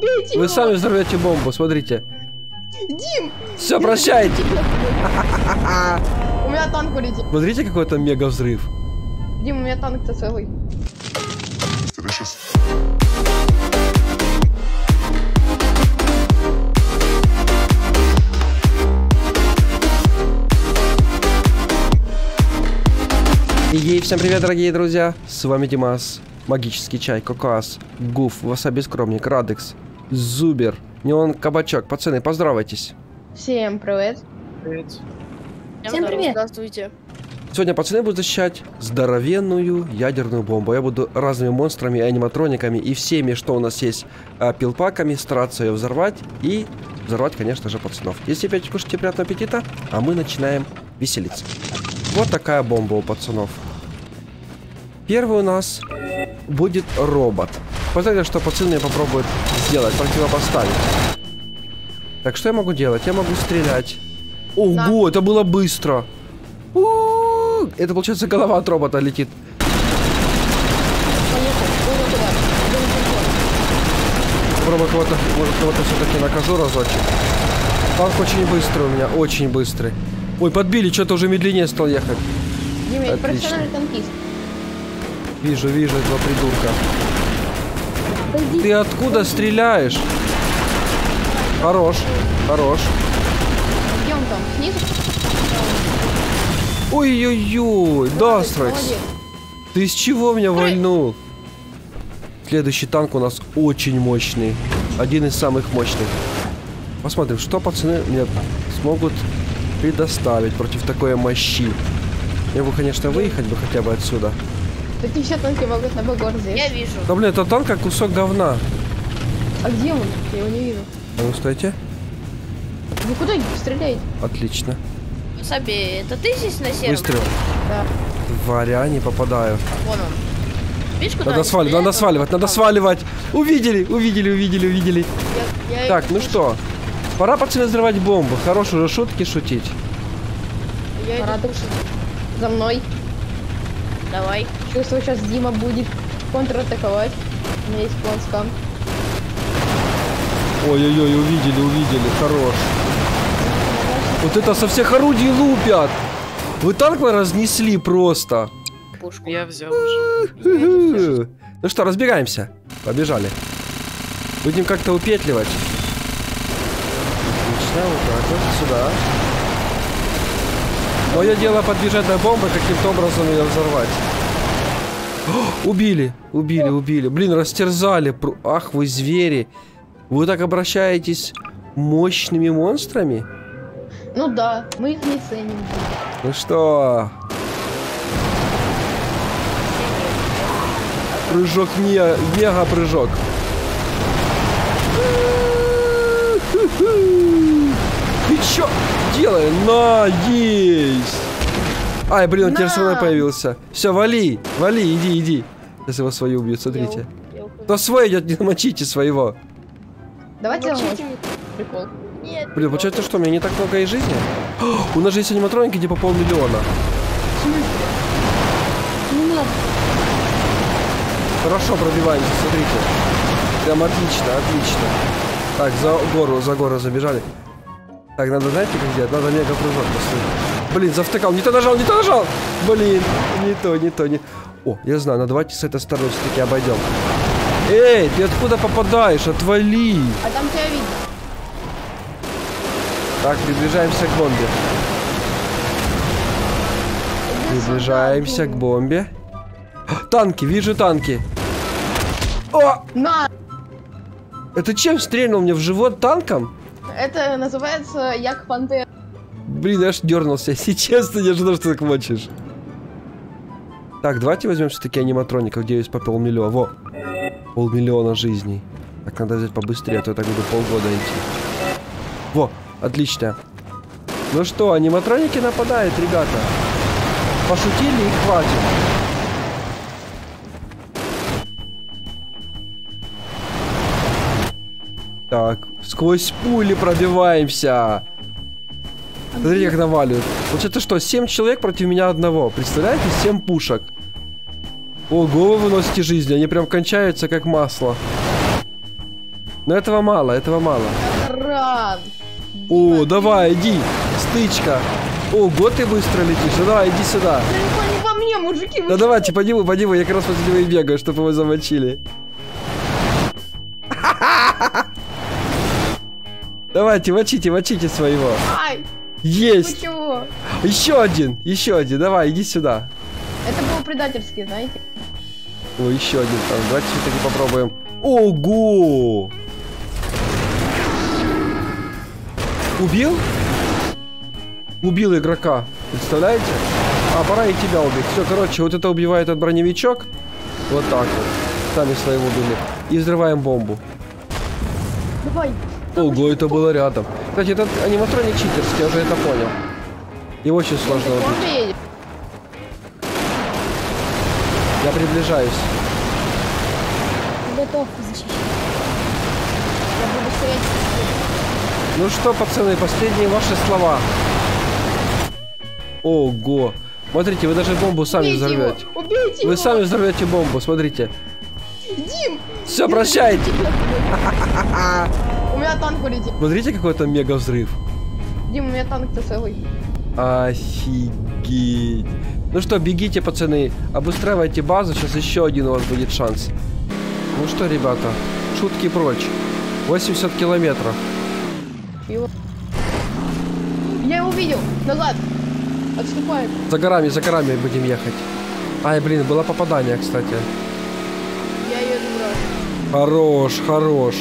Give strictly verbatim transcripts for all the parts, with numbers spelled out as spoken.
Бейте Вы его. сами взорвете бомбу, смотрите. Дим! Все, прощайте. У меня танк улетел. Смотрите, какой там мега взрыв. Дим, у меня танк-то целый. И всем привет, дорогие друзья. С вами Димас, Магический Чай, Кокоас, Гуф, Васаби Скромник, Радекс, Зубер, Неон Кабачок. Пацаны, поздравайтесь. Всем привет. Привет. Всем привет. Здравствуйте. Сегодня пацаны будут защищать здоровенную ядерную бомбу. Я буду разными монстрами, аниматрониками и всеми, что у нас есть, пилпаками стараться ее взорвать и взорвать, конечно же, пацанов. Если опять кушайте, приятного аппетита, а мы начинаем веселиться. Вот такая бомба у пацанов. Первый у нас будет робот. Посмотрите, что пацаны попробуют сделать, противопоставить. Так, что я могу делать? Я могу стрелять. Ого, да. Это было быстро. У-у-у! Это, получается, голова от робота летит. Попробую кого-то, может, кого-то все-таки накажу разочек. Танк очень быстрый у меня, очень быстрый. Ой, подбили, что-то уже медленнее стал ехать. Дима, я профессиональный танкист. Вижу, вижу этого придурка. Подойди. Ты откуда стреляешь? Хорош, хорош. Где он там? Снизу? Ой-ой-ой, Дастрекс. Ты из чего меня вальнул? Следующий танк у нас очень мощный. Один из самых мощных. Посмотрим, что пацаны мне смогут предоставить против такой мощи. Я бы, конечно, выехать бы хотя бы отсюда. Эти все танки могут на багор здесь. Я вижу. Да, блин, это танк как кусок говна. А где он? Я его не вижу. А ну, стойте. Вы куда стреляете? Отлично. Саби, это ты здесь на сервере? Выстрел. Да. Тваря, не попадаю. Вон он. Видишь, куда Надо сваливать, надо сваливать, надо сваливать. Увидели, увидели, увидели, увидели. Я, я Так, ну что, пора, пацаны, взрывать бомбу. Хорош уже шутки шутить. Я Пора душить. За мной. Давай. Чувствую, сейчас Дима будет контратаковать. У меня есть план скам. Ой-ой-ой, увидели, увидели, хорош. Вот это со всех орудий лупят. Вы танк разнесли просто. Пушку. Я взял уже. Ну что, разбегаемся. Побежали. Будем как-то упетливать. Отлично, вот так вот, сюда. Мое дело подбежать до бомбы, каким-то образом ее взорвать. О, убили, убили, убили. Блин, растерзали. Ах, вы звери. Вы так обращаетесь мощными монстрами? Ну да, мы их не ценим. Ну что? Прыжок не, мега прыжок. Ты чё делай? На, есть! Ай, блин, он теперь со мной появился. Все, вали, вали, иди, иди. Сейчас его свои убьют, смотрите. Кто свой идет, не намочите своего. Давайте намочим. Прикол. Нет. Блин, получается, что у меня не так много и жизни? О, у нас же есть аниматроники, где по полмиллиона. Не надо. Хорошо пробиваемся, смотрите. Прям отлично, отлично. Так, за гору, за гору забежали. Так, надо, знаете, как делать? Надо мега прыжок поставить. Блин, завтыкал. Не то нажал, не то нажал. Блин, не то, не то, не... О, я знаю, но давайте с этой стороны все-таки обойдем. Эй, ты откуда попадаешь? Отвали. А там тебя видно. Так, приближаемся к бомбе. Приближаемся к бомбе. Танки, вижу танки. О! На! Это чем стрельнул мне в живот танком? Это называется як пантера. Блин, я аж дернулся. Если честно, не ожидал, что ты так мочишь. Так, давайте возьмем все-таки аниматроников, где есть по полмиллиона. Во! Полмиллиона жизней. Так, надо взять побыстрее, а то я так буду полгода идти. Во! Отлично. Ну что, аниматроники нападают, ребята. Пошутили и хватит. Так, сквозь пули пробиваемся. Смотрите, как наваливают. Вот это что, семь человек против меня одного. Представляете, семь пушек. Ого, вы выносите жизни, они прям кончаются как масло. Но этого мало, этого мало. Ран. О, давай, иди. Стычка. Ого, ты быстро летишь. Ну давай, иди сюда. Да не по мне, мужики. Да давайте, подниму, подниму. Я как раз после него и бегаю, чтобы его замочили. Давайте, мочите, мочите своего. Ай, Есть. вы чего? Еще один, еще один. Давай, иди сюда. Это было предательски, знаете? О, еще один там. Давайте все-таки попробуем. Ого! Убил? Убил игрока. Представляете? А, пора и тебя убить. Все, короче, вот это убивает этот броневичок. Вот так вот. Сами своего убили. И взрываем бомбу. Давай. Ого, это было рядом. Кстати, этот аниматроник читерский, я уже это понял. Его очень сложно убить. Он приедет. Я приближаюсь. Готов защищать. Я буду стоять. Ну что, пацаны, последние ваши слова. Ого. Смотрите, вы даже бомбу сами Убейте его, взорвете. убейте Вы его. сами взорвете бомбу, смотрите. Дим, Все, прощайте. у меня танк полетел. Смотрите, какой там мега взрыв. Дим, у меня танк-то целый. Офигеть. Ну что, бегите, пацаны, обустраивайте базу, сейчас еще один у вас будет шанс. Ну что, ребята, шутки прочь. восемьдесят километров. Его. Я его видел. Назад. Отступает. За горами, за горами будем ехать. Ай, блин, было попадание, кстати. Я ее забрал. Хорош, хорош.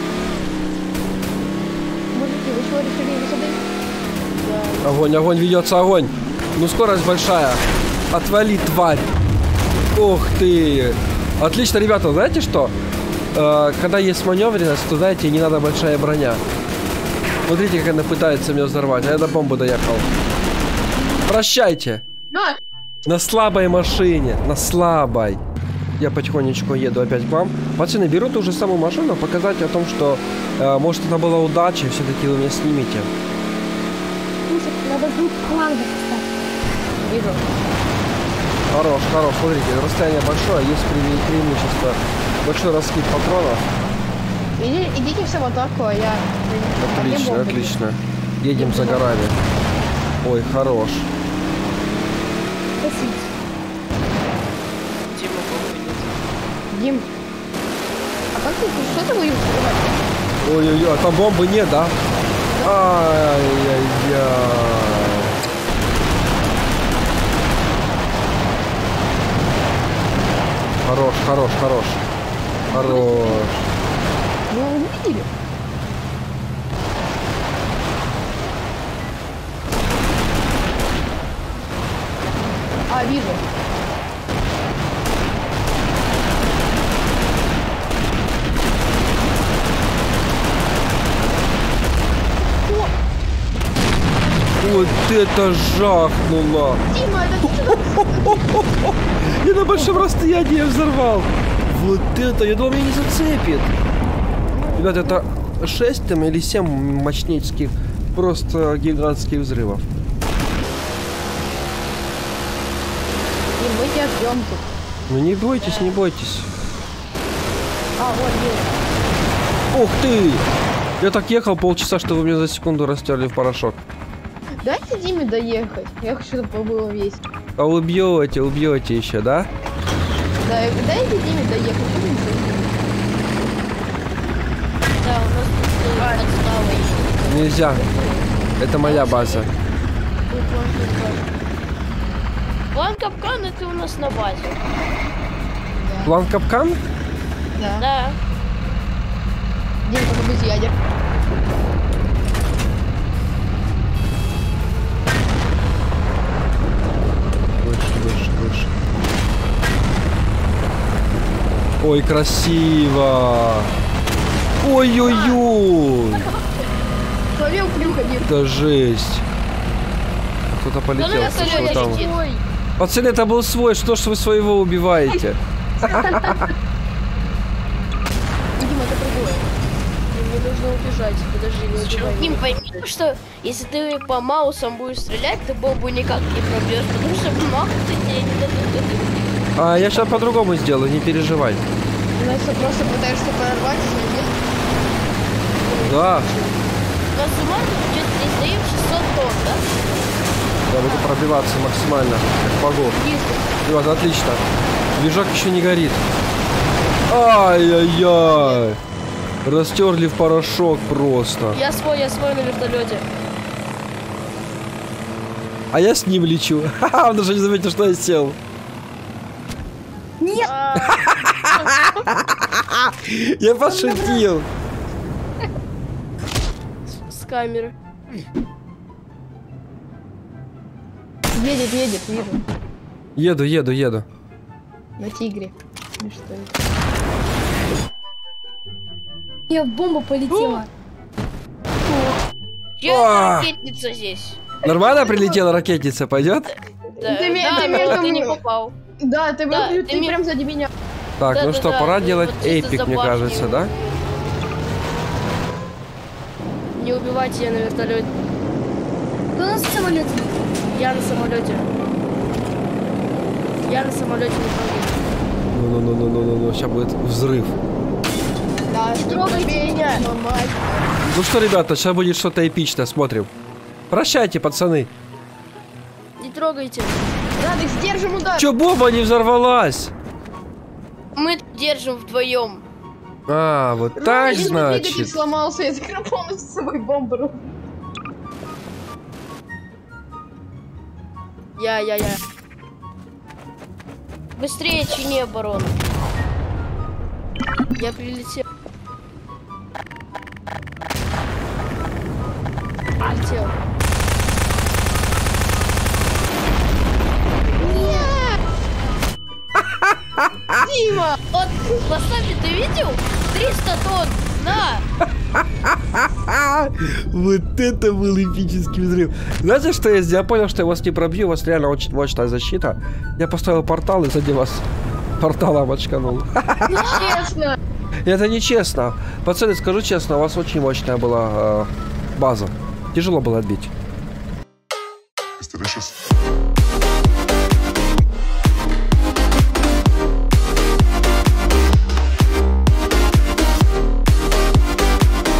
Мужики, вы чего решили высадить? Да. Огонь, огонь, ведется огонь. Ну, скорость большая. Отвали, тварь. Ух ты. Отлично, ребята, знаете что? Э, когда есть маневренность, то, знаете, не надо большая броня. Смотрите, как она пытается меня взорвать. А я до бомбы доехал. Прощайте. На! На слабой машине. На слабой. Я потихонечку еду опять к вам. Пацаны, беру ту же самую машину, показать о том, что, э, может, это была удача, и все-таки вы меня снимете. Слушай, надо вдруг фланга поставить. Вижу. Хорош, хорош. Смотрите, расстояние большое, есть пре- преимущество. Большой раскид патронов. Иди, идите все в атаку, а я... а мне Отлично, бомбы. отлично. Едем за горами. Ой, хорош. Спасибо. Дима бомбы нет. Дим, а как ты, что ты будешь взрывать? Ой-ой-ой, а там бомбы нет, да? Ай-яй-яй. Хорош, хорош, хорош. Хорош. Вы его увидели? А, вижу. Вот это жахнуло. Дима, это Я на большом расстоянии взорвал. Вот это, я думал, меня не зацепит. Ребята, это шесть там или семь мощнецких, просто гигантских взрывов. Дим, мы тебя ждем тут. Ну не бойтесь, не бойтесь. А, вот, вижу. Ух ты! Я так ехал полчаса, что вы меня за секунду растерли в порошок. Дайте Диме доехать. Я хочу, чтобы было весело. А убьете, убьете еще, да? Да, и дайте Диме доехать. Что вы не доедете? Да, у нас тут подстава еще. Нельзя. Это моя база. План капкан это у нас на базе. План капкан? Да. Да. Дим, только без ядер. Выше, выше, выше. Ой, красиво. Ой-ой-ой. Словил плюха, Дим. Это жесть. Кто-то полетел. Да, Что Коля, там? летит. Ой. Пацаны, это был свой. Что ж вы своего убиваете? Дим, это другое. Мне нужно убежать. Подожди, не Зачем? убивай. Дим, пойми, что если ты по маусам будешь стрелять, ты бомбу никак не пробьешь, потому что мало тебе не дадут. А я сейчас по-другому сделаю, не переживай. Значит, просто пытаешься прорвать, нет? Да, У нас суммарно бюджет перестаем шестьсот тонн, да? я буду пробиваться максимально, как могу. Вот, отлично. Движок еще не горит. Ай-яй-яй. Растерли в порошок просто. Я свой, я свой на вертолете. А я с ним лечу. Ха-ха, он даже не заметил, что я сел. Нет! Я пошутил. С камеры. Едет, едет, вижу. Еду, еду, еду. На тигре. Ну что это? Я в бомбу полетела. А! Я ракетница здесь. Нормально прилетела ракетница, пойдет? Да, Ты ме- да, ты но между ты не мной. попал. Да, ты, Да, вы- ты ты ми- прям сзади меня. Так, Да, ну да, что, да, пора ты делать вот чисто эпик, за мне башней. кажется, да? Не убивайте, я на вертолете. Кто у нас в самолете? Я на самолете. Я на самолете не трогаю. Ну-ну-ну-ну-ну-ну, сейчас будет взрыв. Да, трогайте меня. Нормально. Ну что, ребята, сейчас будет что-то эпичное, смотрим. Прощайте, пацаны. Не трогайте. Радик, сдержим удар. Че, бомба не взорвалась? Мы держим вдвоем. А, вот так, Если двигатель значит. сломался, я закрыл полностью с собой бомбу. Я, я, я. Быстрее чини оборону. Я прилетел. Прилетел. Дима! Вот, поставьте, ты видел? триста тонн! На! Вот это был эпический взрыв. Знаете, что я сделал? Я понял, что я вас не пробью, у вас реально очень мощная защита. Я поставил портал и сзади вас порталом очканул. Честно! Это нечестно. Пацаны, скажу честно, у вас очень мощная была э, база. Тяжело было отбить.